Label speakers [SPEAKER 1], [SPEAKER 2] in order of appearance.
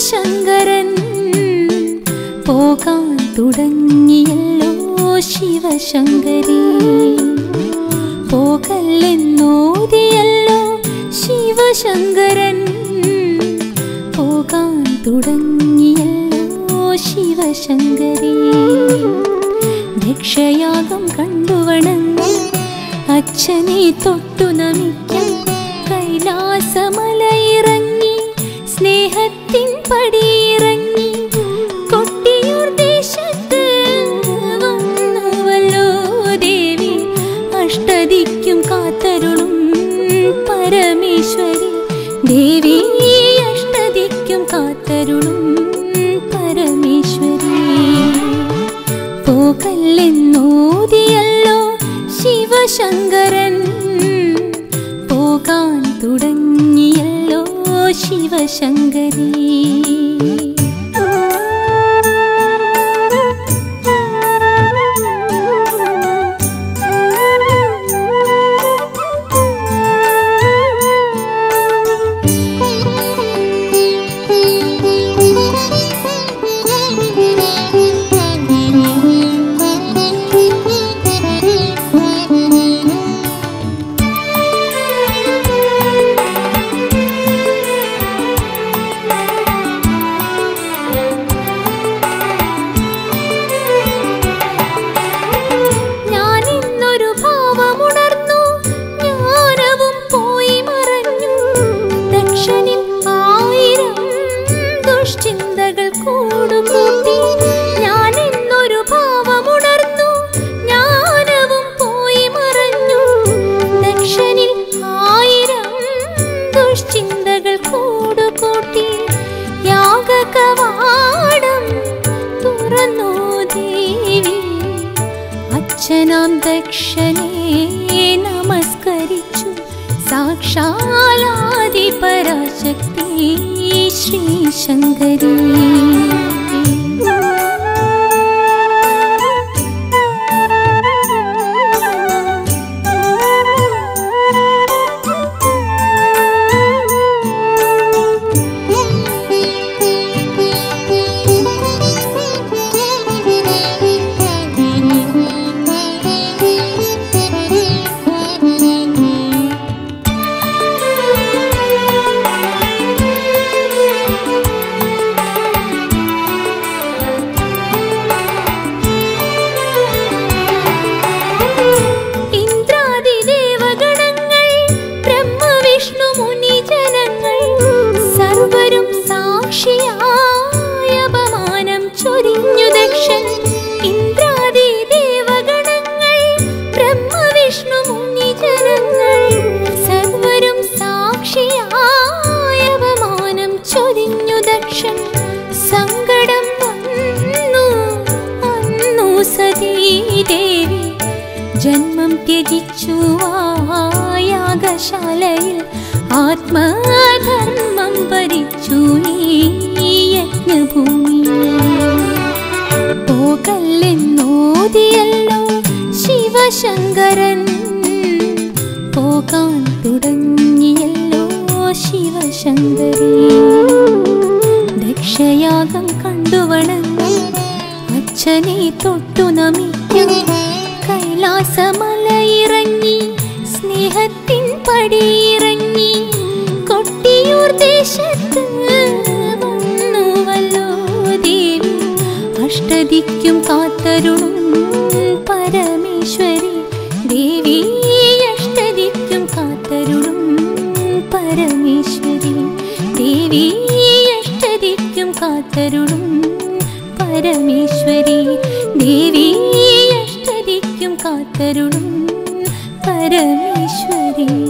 [SPEAKER 1] ശിവശങ്കരൻ പോകാൻ തുടങ്ങിയല്ലോ ശിവശങ്കരി. പോകല്ലെന്നോതിയല്ലോ ശിവശങ്കരൻ പോകാൻ തുടങ്ങിയല്ലോ ശിവശങ്കരി. ദക്ഷയാഗം കണ്ടുവണങ്ങി അച്ഛനെ തൊട്ടു നമിക്കാൻ കൈലാസമലയിറങ്ങി സ്നേഹത്തിൻ പടിയിറങ്ങി കൊട്ടിയൂർ ദേശത്ത് വന്നുവല്ലോ ദേവി. അഷ്ടദിക്കും കാത്തരുളും പരമേശ്വരി ദേവി. അഷ്ടദിക്കും കാത്തരുളും പരമേശ്വരി. പോകല്ലെന്നോതിയല്ലോ ശിവശങ്കരൻ പോകാൻ തുടങ്ങിയല്ലോ ശിവശങ്കരി. അച്ഛനാം ദക്ഷനെ നമസ്കരിച്ചു സാക്ഷാലാദി പരാശക്തി ശ്രീശങ്കരി. സങ്കടം വന്നു അന്നു സതീദേവി ജന്മം ത്യജിച്ചു യാഗശാലയിൽ ആത്മധർമ്മം ഭരിച്ചു ഈ യജ്ഞഭൂമിയിൽ. പോകല്ലെന്നോതിയല്ലോ ശിവശങ്കരൻ പോകാൻ തുടങ്ങിയല്ലോ ശിവശങ്കരി. ദക്ഷയാഗം കണ്ടുവണങ്ങി അച്ഛനെ തൊട്ടു നമിക്കാൻ കൈലാസമലയിറങ്ങി സ്നേഹത്തിൻ പടിയിറങ്ങി കൊട്ടിയൂർ ദേശത്ത് വന്നുവല്ലോ ദേവി. അഷ്ടദിക്കും കാത്തരുളും പരമേശ്വരി ദേവി. അഷ്ടദിക്കും കാത്തരുളും പരമേശ്വരി ദേവി. അഷ്ടദിക്കും കാത്തരുളും പരമേശ്വരി ദേവി. അഷ്ടദിക്കും കാത്തരുളും പരമേശ്വരി.